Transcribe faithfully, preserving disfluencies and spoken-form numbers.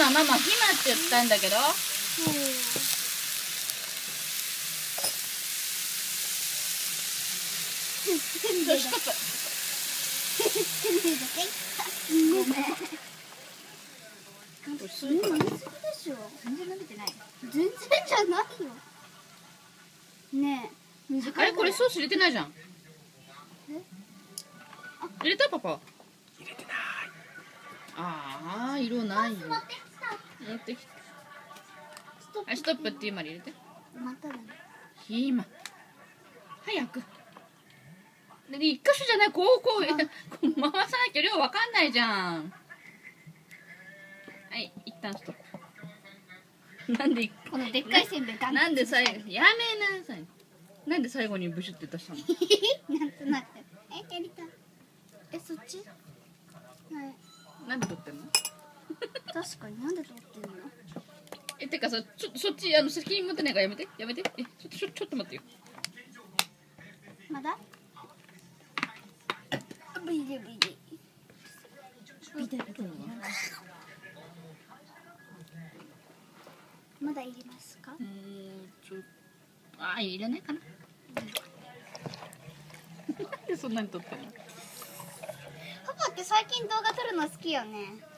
今ママ暇って言ったんだけど。よし、ストップ。ごめん。飲みすぎでしょ。全然飲めてない。全然じゃないよ。ねえ。あれ、これソース入れてないじゃん。え？入れたパパ。入れてない。ああ、色ないよ。持ってきた。はい、ストップって今入れて。まただね。今。早く。で、一箇所じゃない、こう、こう、こう回さなきゃ量わかんないじゃん。はい、一旦ストップ。なんで、このでっかいせんべいガン。なんで最後、やめなさい。なんで最後にブシュって出したの。なんとなく。え、やりたい。え、そっち。はい。なんで撮ってんの。確かに、なんで撮ってんの。え、てかさ、ちょっとそっち、あの、責任持ってないからやめて。やめて。え、ちょっと、ちょ、ちょっと待ってよ。まだ。ビリビリ。ビリビリ。まだいりますか。うん、ちょ。ああ、いらないかな。なんでそんなに撮ってんの。パパって最近動画撮るの好きよね。